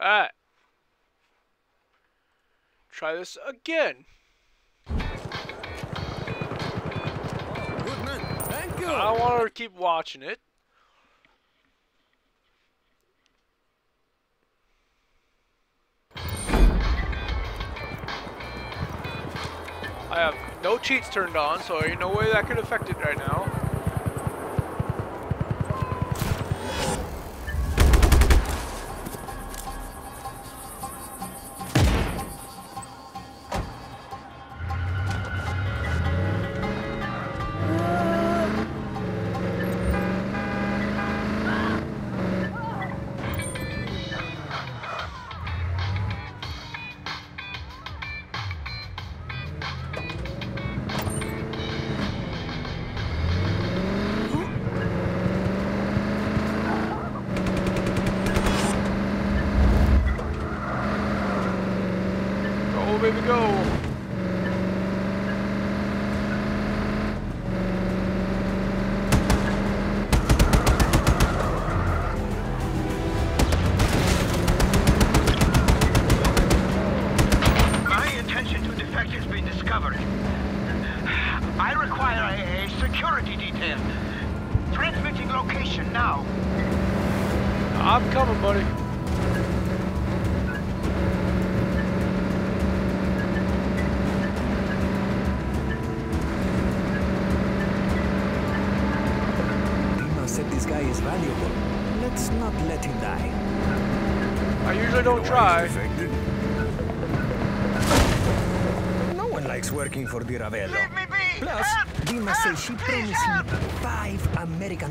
Alright. Try this again. Good man. Thank you. I want to keep watching it. I have no cheats turned on, so ain't no way that could affect it right now. Baby, go. My intention to defect has been discovered. I require a security detail. Transmitting location now. I'm coming, buddy. This guy is valuable. Let's not let him die. I usually don't try. No one likes working for Di Ravello. Leave me be! Plus, Help! Dima says she Please promised help! me $5 American.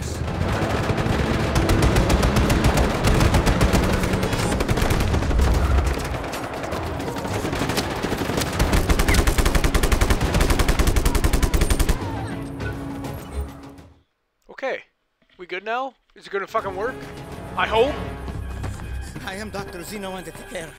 Okay. We good now? Is it gonna fucking work? I hope. I am Dr. Zeno and take care.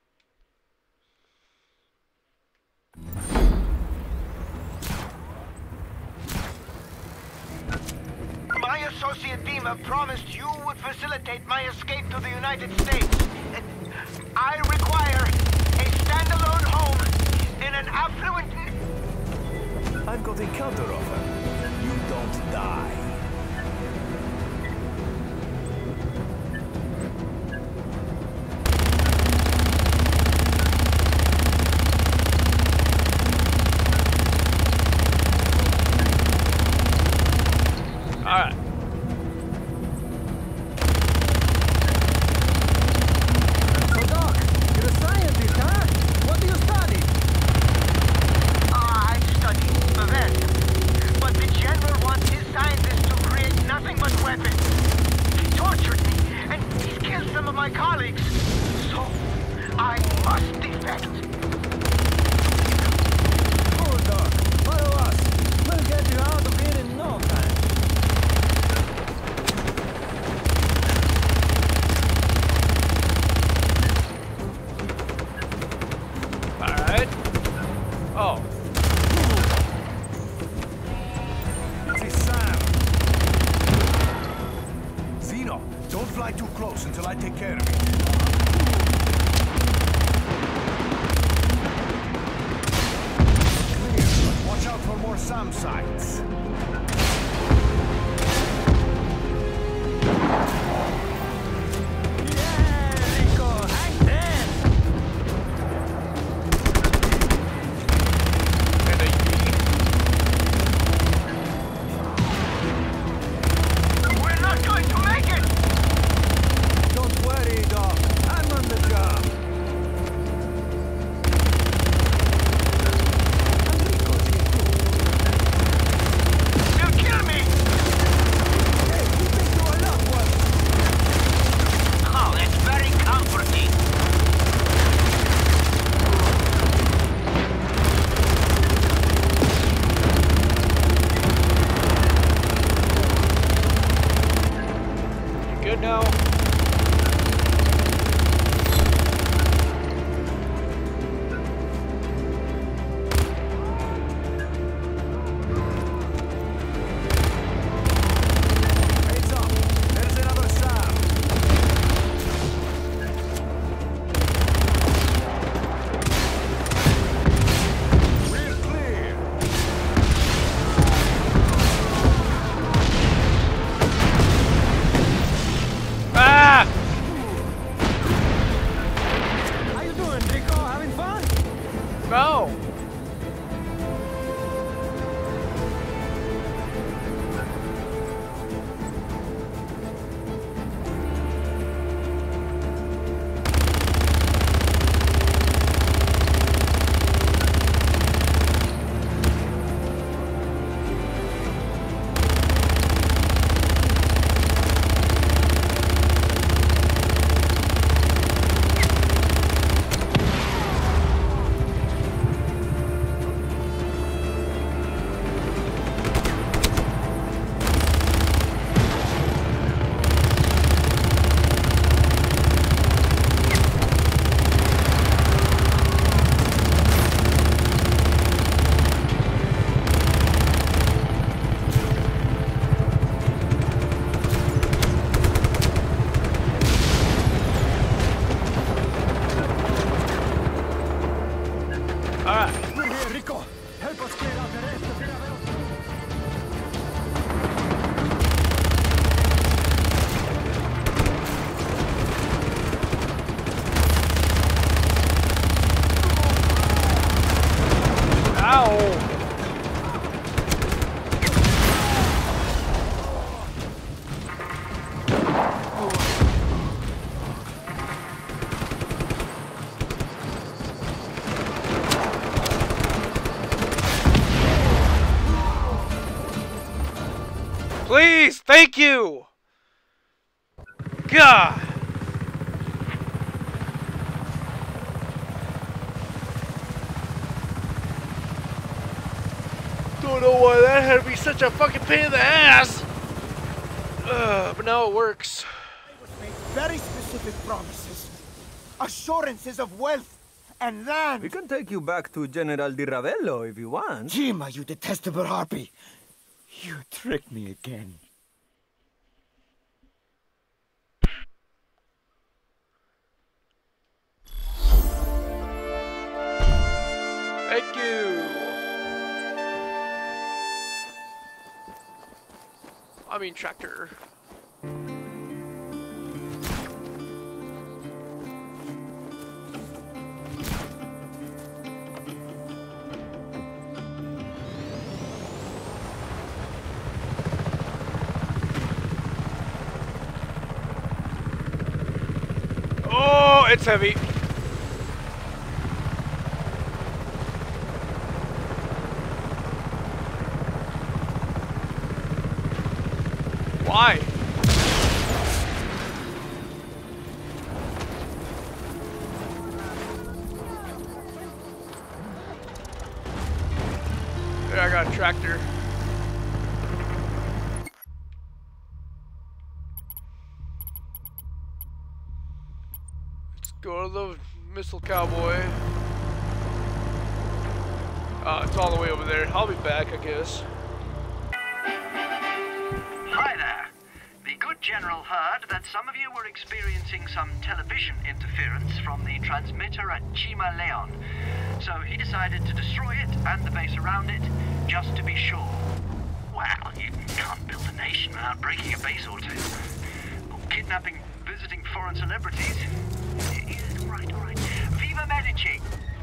My associate Dima promised you would facilitate my escape to the United States. I require a standalone home in an affluent... I've got a counteroffer. You don't die. Alright. So, Doc, you're a scientist, huh? What do you study? I study Bavaria. But the general wants his scientists to create nothing but weapons. He tortured me, and he's killed some of my colleagues. So, I must defect. Cool, Doc. Follow us. We'll get you out of here in no time. Alright. Oh. This is Sam. Zeno, don't fly too close until I take care of it. Clear, but watch out for more SAM sites. Yeah, Rico, hang there. And a yeet. We're not going to make it! Don't worry, Doc. I'm on the job. Enrico's here too. They'll kill me! Hey, you've been through a lot once. Oh, it's very comforting. You good now? Heads up. There's another SAM. Thank you! God! Don't know why that had to be such a fucking pain in the ass! But now it works. Made very specific promises. Assurances of wealth and land. We can take you back to General Di Ravello if you want. Jima, you detestable harpy. You tricked me again. Thank you! I mean tractor. Oh, it's heavy. Why? There, I got a tractor. Let's go to the missile cowboy. It's all the way over there. I'll be back, I guess. Hi there. The good general heard that some of you were experiencing some television interference from the transmitter at Chima Leon. So he decided to destroy it and the base around it, just to be sure. Well, you can't build a nation without breaking a base or two. Or kidnapping visiting foreign celebrities. All right. Viva Medici!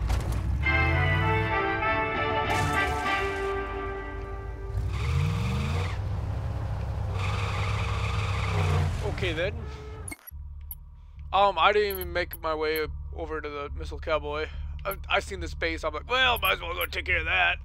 Okay then. I didn't even make my way over to the missile cowboy. I seen this base. I'm like, well, might as well go take care of that.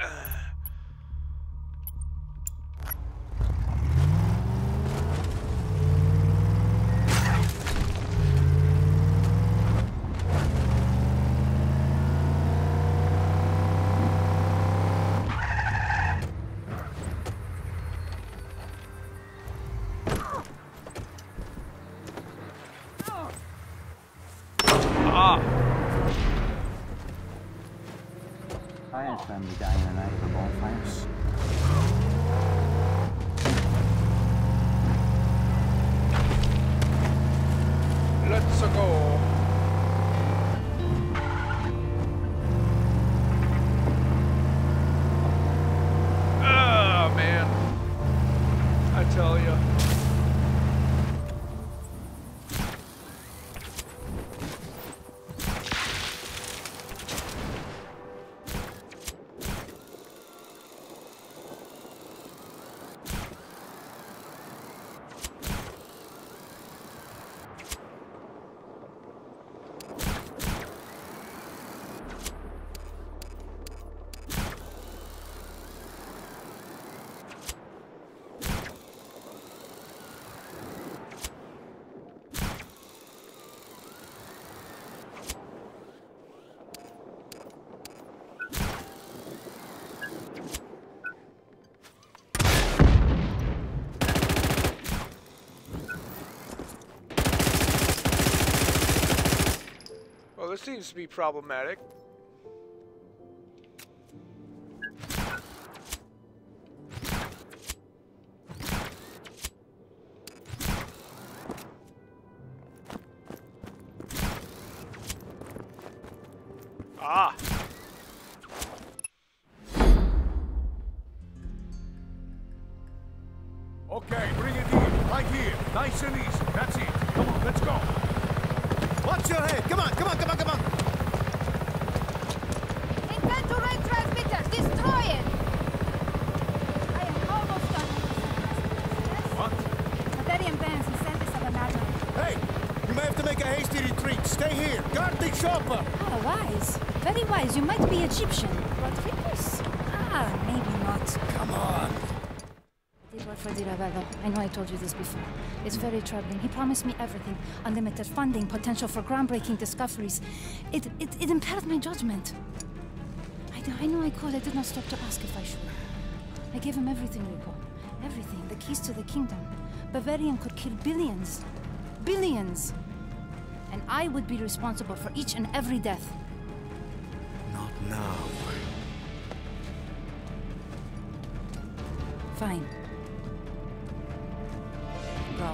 I had family dying the night of the bonfires. Let's go. Oh man, I tell you. Well, this seems to be problematic. Ah. Okay, bring it in. Right here. Nice and easy. That's it. Come on, let's go. Watch your head. Come on. Intend to raid transmitters. Destroy it. I am almost done. What? Material bands in service of another. Hey, you may have to make a hasty retreat. Stay here. Guard the chopper. Ah, wise. Very wise. You might be Egyptian. But Rippers? Ah, maybe not. Come on. It work for Di Ravello. I know I told you this before. It's very troubling. He promised me everything. Unlimited funding, potential for groundbreaking discoveries. It impaired my judgment. I know I could. I did not stop to ask if I should. I gave him everything, Rico. Everything. The keys to the kingdom. Bavarian could kill billions. Billions! And I would be responsible for each and every death. Not now. Fine. Go.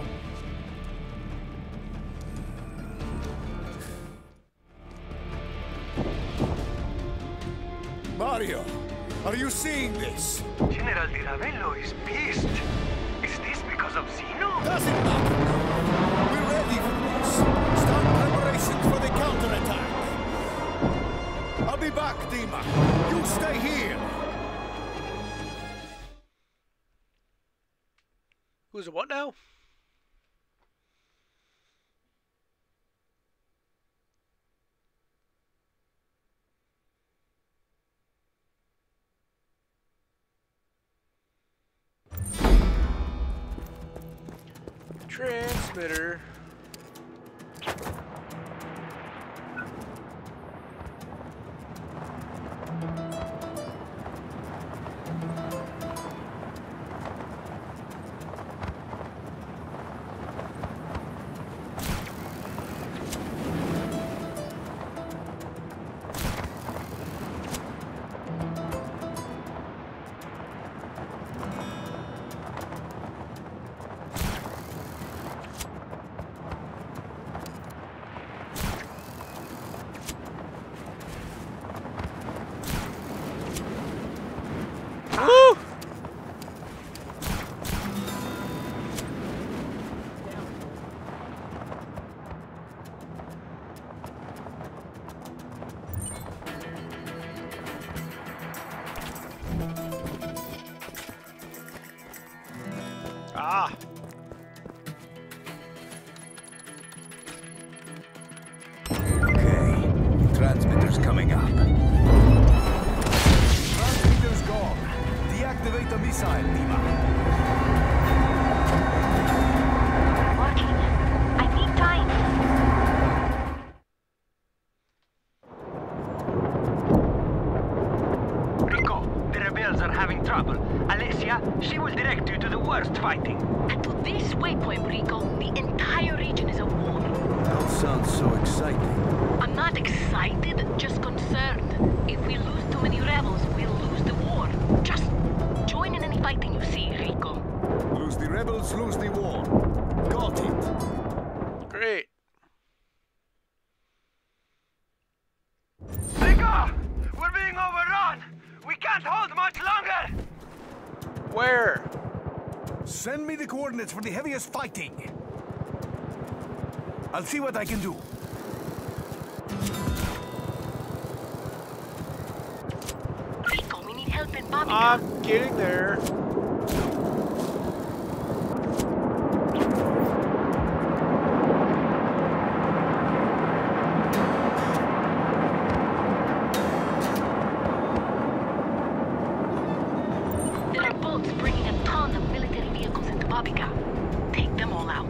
Mario, are you seeing this? General Di Ravello is pissed. Is this because of Zeno? Doesn't matter. We're ready for this. Start preparations for the counterattack. I'll be back, Dima. You stay here. Who's a what now? Transmitter. Ah! Okay, transmitter's coming up. Transmitter's gone. Deactivate the missile, Dima. Working. I need time. Rico, the rebels are having trouble. Alessia, she will direct you to the worst fighting. And to this waypoint, Rico, the entire region is a war. That sounds so exciting. I'm not excited, just concerned. If we lose too many rebels, we'll lose the war. Just join in any fighting you see, Rico. Lose the rebels, lose the war. Got it. Great. Rico! We're being overrun! We can't hold much longer! Where? Send me the coordinates for the heaviest fighting. I'll see what I can do. Rico, we need help in Babica. I'm getting there. There are boats bringing a ton of military vehicles into Babica. Take them all out.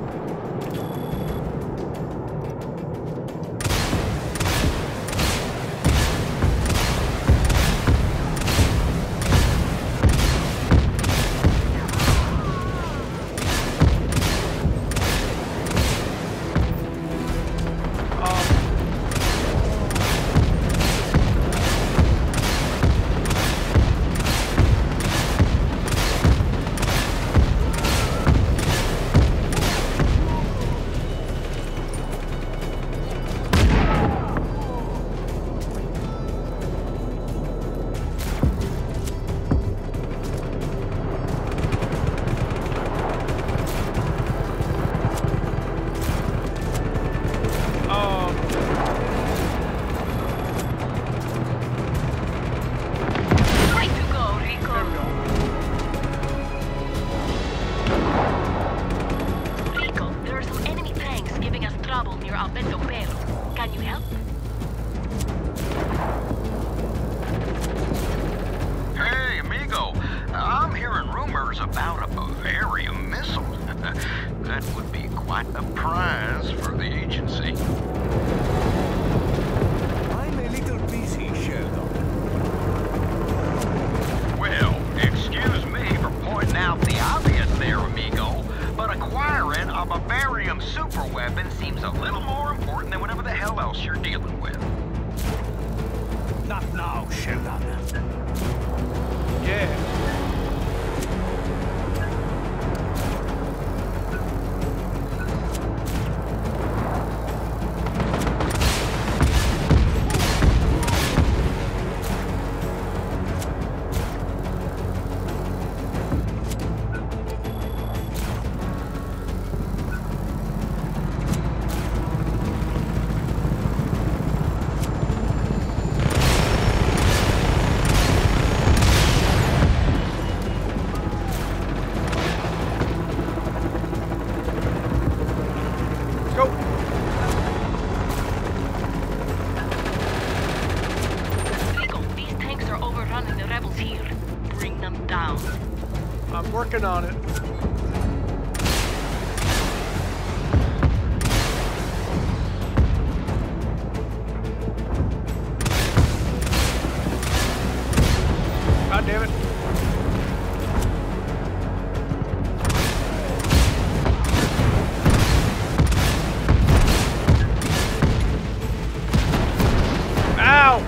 Way to go, Rico. Rico, there are some enemy tanks giving us trouble near Alberto Pero. Can you help? Hey, amigo. I'm hearing rumors rumors about a Bavarium missile. That would be quite a prize for the agency. I'm a little busy, Sheldon. Well, excuse me for pointing out the obvious there, amigo, but acquiring a Bavarium superweapon seems a little more important than whatever the hell else you're dealing with. Not now, Sheldon. Yeah. I'm working on it. God damn it. Ow!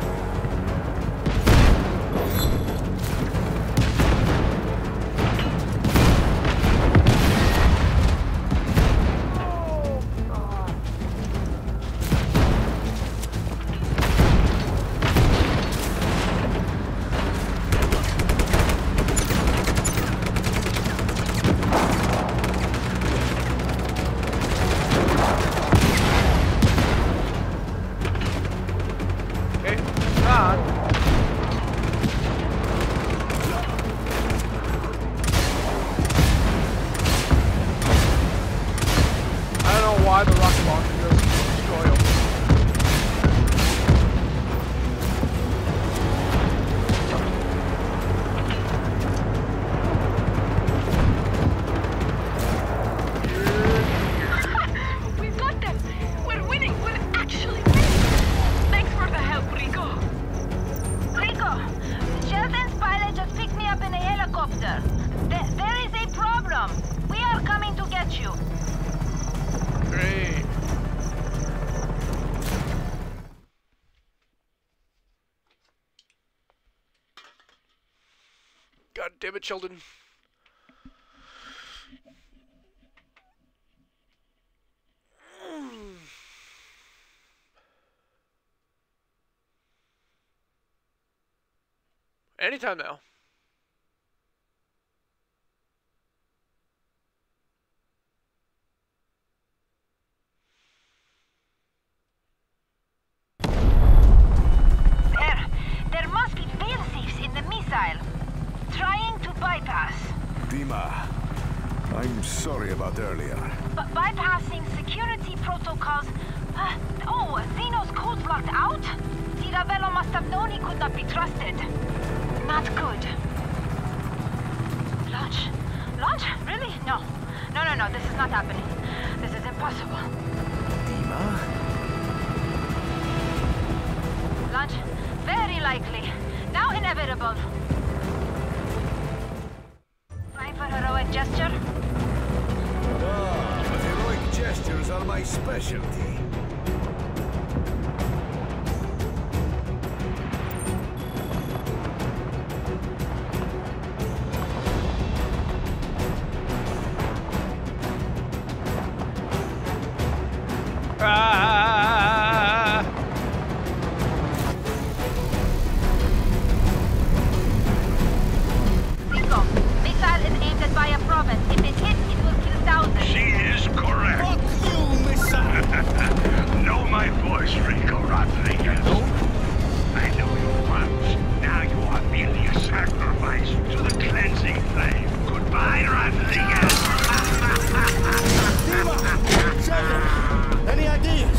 Why the rocket launcher goes to destroy them. We got them! We're winning! We're actually winning! Thanks for the help, Rico! Rico! Sheldon's pilot just picked me up in a helicopter. There is a problem! We are coming to get you! Great. God damn it, Sheldon. Anytime now. There must be fail-safes in the missile. Trying to bypass. Dima, I'm sorry about earlier. Bypassing security protocols. Oh, Zeno's code's locked out? Tiravello must have known he could not be trusted. Not good. Launch? Launch? Really? No. No, this is not happening. This is impossible. Dima? Launch? Very likely. Now inevitable. Time for heroic gesture? Ah, but heroic gestures are my specialty. Rico, missile is aimed at Bahia Province. If it hits, it will kill thousands. She is correct. Fuck you, missile! Know my voice, Rico Rodriguez. I know you once. Now you are merely a sacrifice to the cleansing flame. Goodbye, Rodriguez. Dima! Sheldon! Any ideas?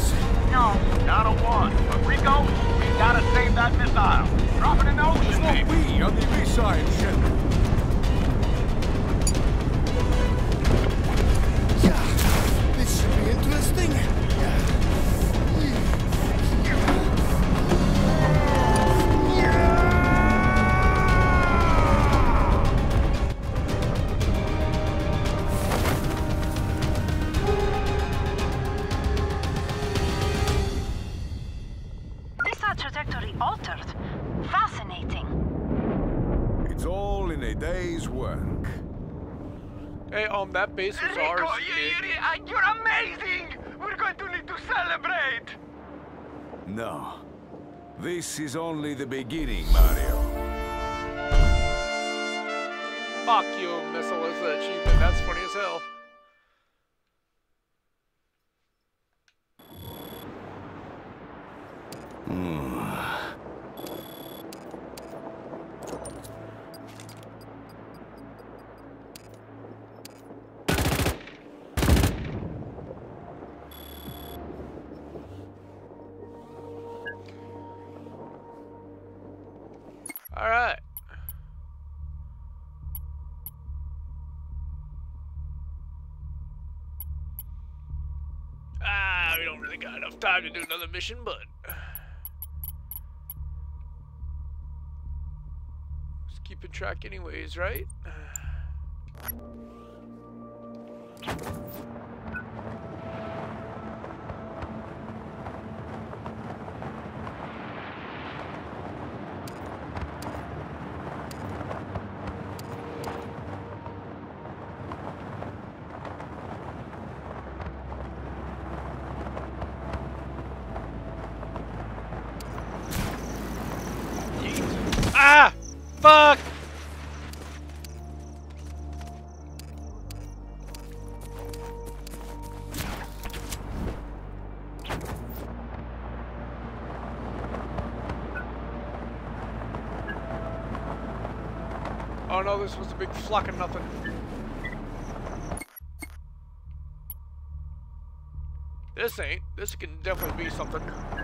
Hey, that base was ours. Rico, you're amazing! We're going to need to celebrate! No. This is only the beginning, Mario. Fuck you, missile is the achievement. That's funny as hell. Alright. We don't really got enough time to do another mission, but just keeping track anyways, right? Ah! Fuck! Oh no, this was a big flock of nothing. This ain't. This can definitely be something.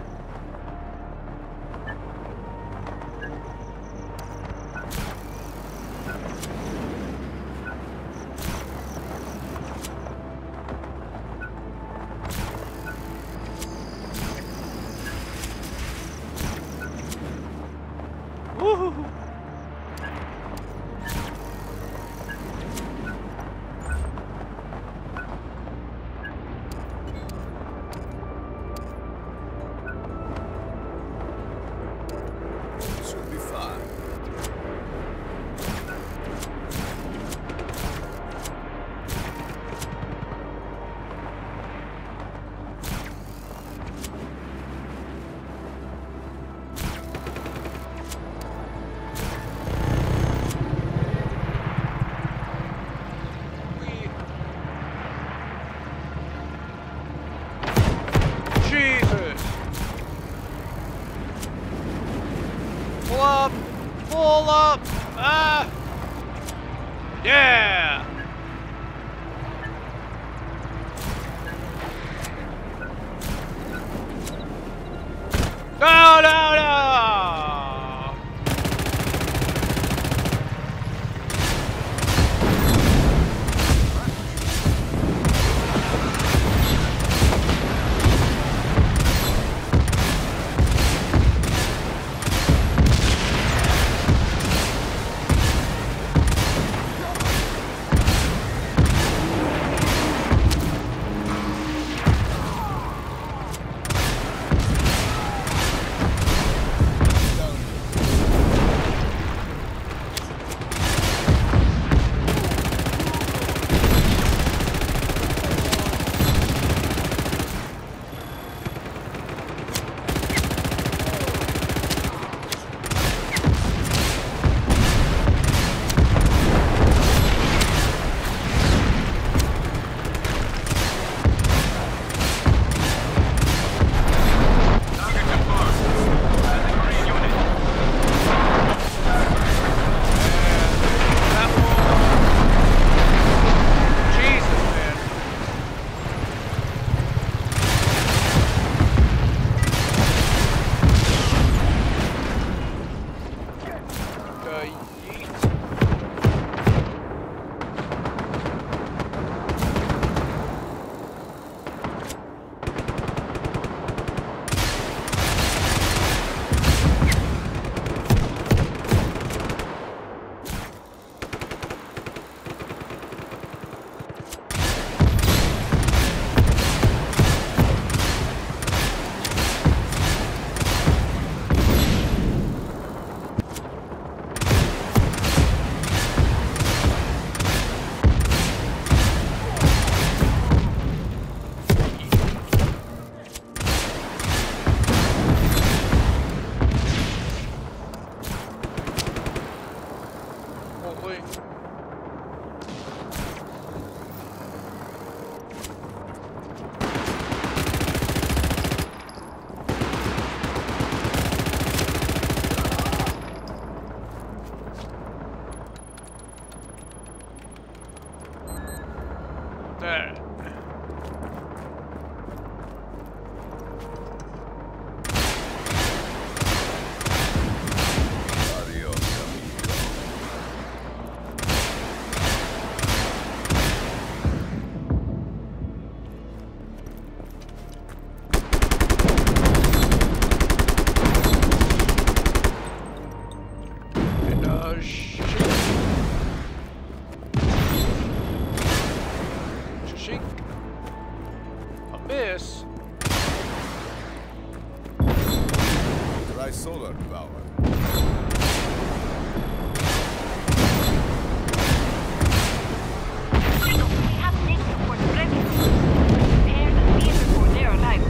Woohoo! Should be fine. Jesus! Pull up! Pull up! Ah! Yeah! No, no, no! miss. Try solar power. We have native for the refugees. Prepare the theater for their arrival.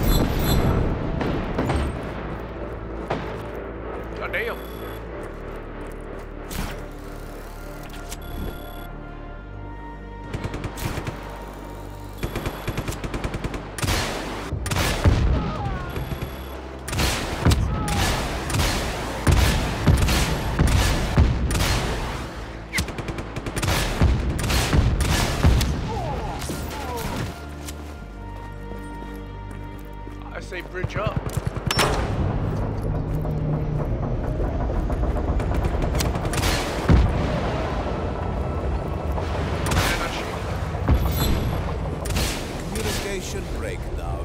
God damn. I say bridge up. Communication breakdown.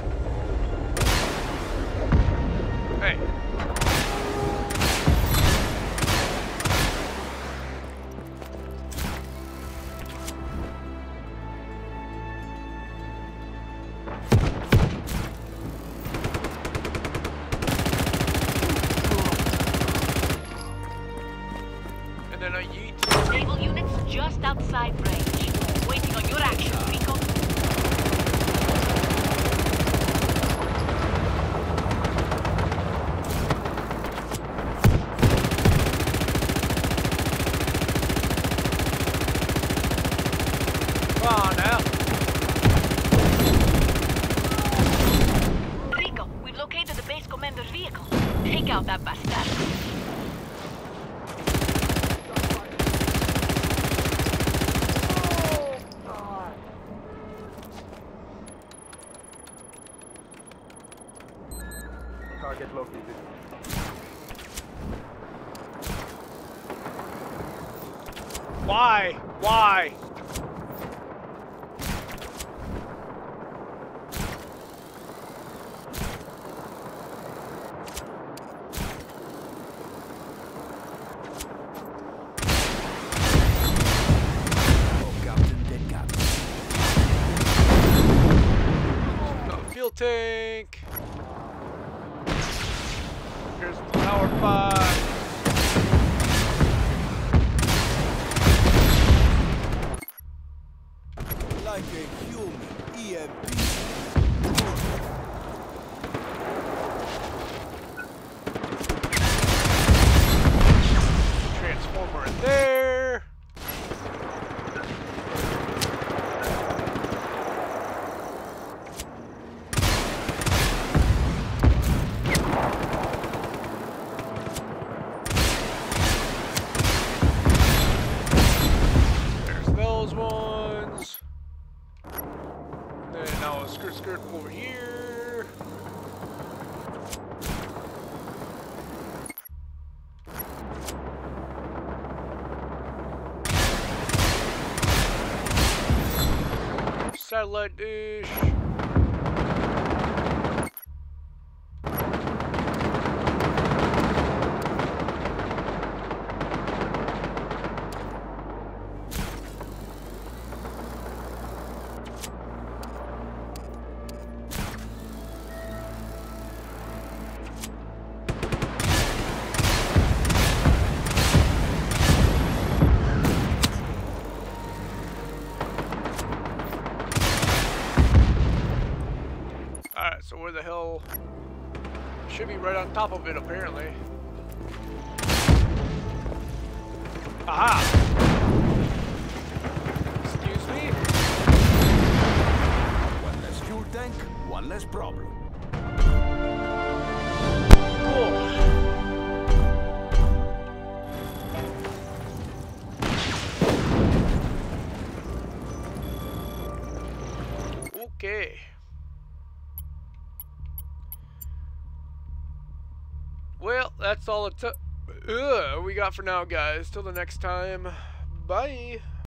Hey. And then I yeet. Naval units just outside range. Waiting on your action, Rico. Come on now. Rico, we've located the base commander's vehicle. Take out that bastard. Target located. Why? Why? Oh, Captain, dead Captain. Fuel tank. Here's the power pod. Like a human EMP. Transformer in there. There's those ones. Then now a skirt over here. Satellite dish. Alright, so where the hell... Should be right on top of it, apparently. Aha! Excuse me? One less fuel tank, one less problem. Cool. Okay. Well, that's all we got for now, guys. Till the next time, bye.